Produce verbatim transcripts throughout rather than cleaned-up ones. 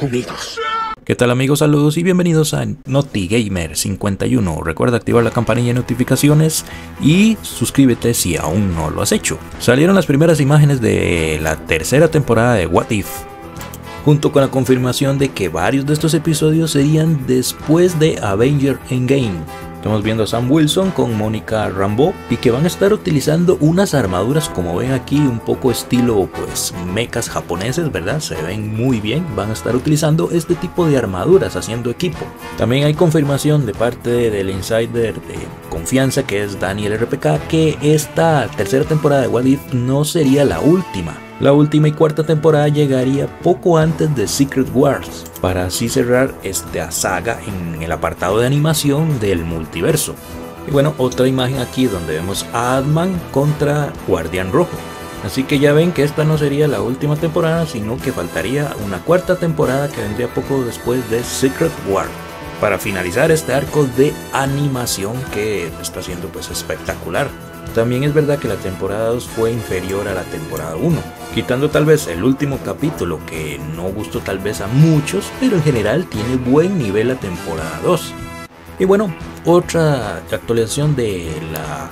con ellos. ¿Qué tal amigos? Saludos y bienvenidos a NotiGamer cincuenta y uno. Recuerda activar la campanilla de notificaciones y suscríbete si aún no lo has hecho. Salieron las primeras imágenes de la tercera temporada de What If, junto con la confirmación de que varios de estos episodios serían después de Avengers Endgame. Estamos viendo a Sam Wilson con Monica Rambeau y que van a estar utilizando unas armaduras, como ven aquí, un poco estilo pues mechas japoneses, ¿verdad? Se ven muy bien. Van a estar utilizando este tipo de armaduras haciendo equipo. También hay confirmación de parte del insider de confianza, que es Daniel R P K, que esta tercera temporada de What If no sería la última. La última y cuarta temporada llegaría poco antes de Secret Wars, para así cerrar esta saga en el apartado de animación del multiverso. Y bueno, otra imagen aquí donde vemos a Ant-Man contra Guardián Rojo. Así que ya ven que esta no sería la última temporada, sino que faltaría una cuarta temporada que vendría poco después de Secret War, para finalizar este arco de animación que está siendo pues espectacular. También es verdad que la temporada dos fue inferior a la temporada uno, quitando tal vez el último capítulo que no gustó tal vez a muchos, pero en general tiene buen nivel la temporada dos. Y bueno, otra actualización de la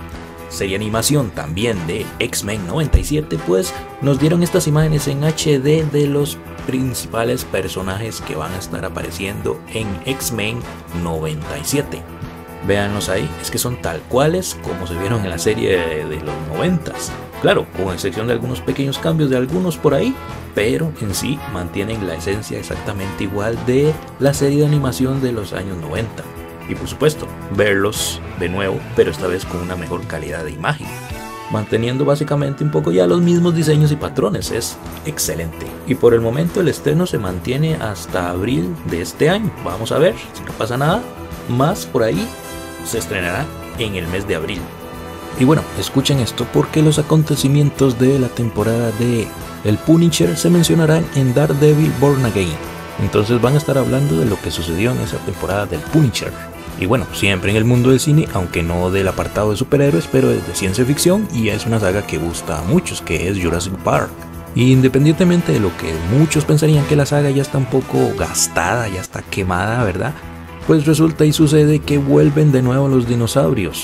serie animación también de X-Men noventa y siete, pues nos dieron estas imágenes en H D de los principales personajes que van a estar apareciendo en X-Men noventa y siete. Véanlos ahí, es que son tal cuales como se vieron en la serie de, de los noventas. Claro, con excepción de algunos pequeños cambios de algunos por ahí, pero en sí mantienen la esencia exactamente igual de la serie de animación de los años noventa. Y por supuesto, verlos de nuevo, pero esta vez con una mejor calidad de imagen, manteniendo básicamente un poco ya los mismos diseños y patrones. Es excelente. Y por el momento el estreno se mantiene hasta abril de este año. Vamos a ver, si no pasa nada más por ahí, se estrenará en el mes de abril. Y bueno, escuchen esto, porque los acontecimientos de la temporada de El Punisher se mencionarán en Daredevil Born Again. Entonces van a estar hablando de lo que sucedió en esa temporada del Punisher. Y bueno, siempre en el mundo del cine, aunque no del apartado de superhéroes, pero es de ciencia ficción y es una saga que gusta a muchos, que es Jurassic Park. Y independientemente de lo que muchos pensarían que la saga ya está un poco gastada, ya está quemada, ¿verdad? Pues resulta y sucede que vuelven de nuevo los dinosaurios.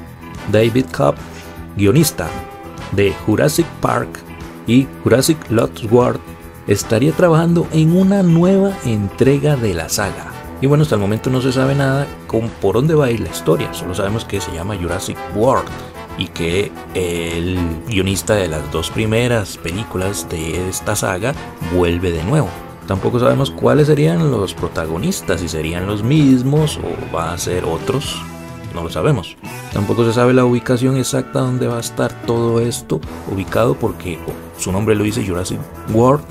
David Cobb, guionista de Jurassic Park y Jurassic Lost World, estaría trabajando en una nueva entrega de la saga. Y bueno, hasta el momento no se sabe nada con por dónde va a ir la historia, solo sabemos que se llama Jurassic World y que el guionista de las dos primeras películas de esta saga vuelve de nuevo. Tampoco sabemos cuáles serían los protagonistas, si serían los mismos o va a ser otros, no lo sabemos. Tampoco se sabe la ubicación exacta donde va a estar todo esto ubicado, porque su nombre lo dice Jurassic World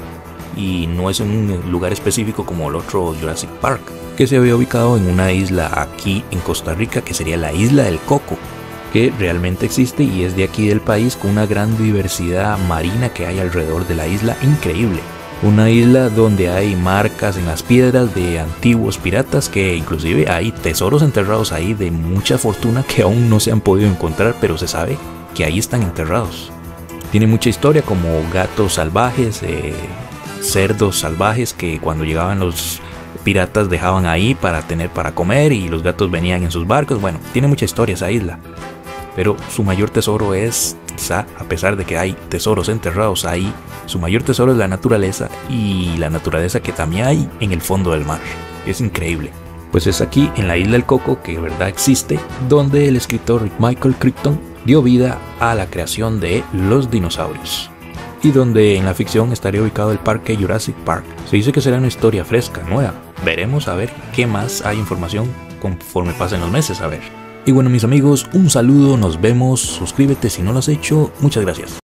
y no es en un lugar específico como el otro Jurassic Park, que se había ubicado en una isla aquí en Costa Rica, que sería la isla del Coco, que realmente existe y es de aquí del país, con una gran diversidad marina que hay alrededor de la isla, increíble. Una isla donde hay marcas en las piedras de antiguos piratas, que inclusive hay tesoros enterrados ahí de mucha fortuna que aún no se han podido encontrar, pero se sabe que ahí están enterrados. Tiene mucha historia, como gatos salvajes, eh, cerdos salvajes que cuando llegaban los piratas dejaban ahí para tener para comer y los gatos venían en sus barcos. Bueno, tiene mucha historia esa isla, pero su mayor tesoro es, quizá a pesar de que hay tesoros enterrados ahí, su mayor tesoro es la naturaleza, y la naturaleza que también hay en el fondo del mar. Es increíble. Pues es aquí en la isla del Coco, que de verdad existe, donde el escritor Michael Crichton dio vida a la creación de los dinosaurios, y donde en la ficción estaría ubicado el parque Jurassic Park. Se dice que será una historia fresca, nueva. Veremos a ver qué más hay información conforme pasen los meses, a ver. Y bueno mis amigos, un saludo, nos vemos, suscríbete si no lo has hecho, muchas gracias.